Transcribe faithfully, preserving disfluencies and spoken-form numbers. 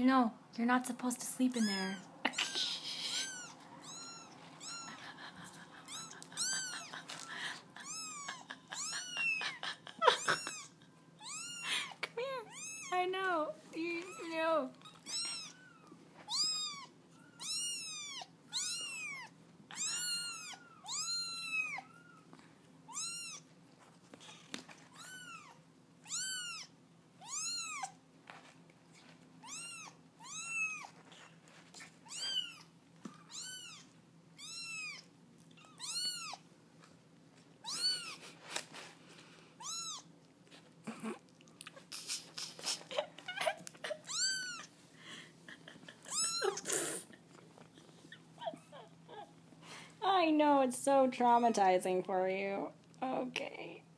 You know, you're not supposed to sleep in there. Come here. I know. You, you know. I know, it's so traumatizing for you. Okay.